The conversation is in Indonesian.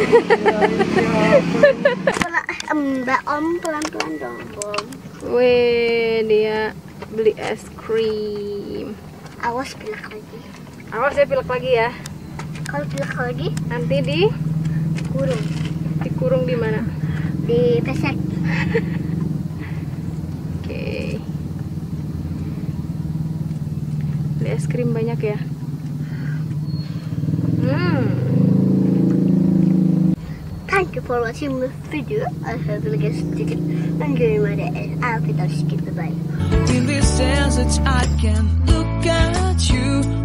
Mbak Om, pelan-pelan dong Om. Weh, dia beli es krim. Awas pilek lagi. Awas ya pilek lagi ya. Kalau pilek lagi Nanti kurung. dikurung di mana? Di pesek. Oke. Beli es krim banyak ya. Thank you for watching this video. I hope you guys did enjoy my day. I'll be skip bye. In this desert I can look at you.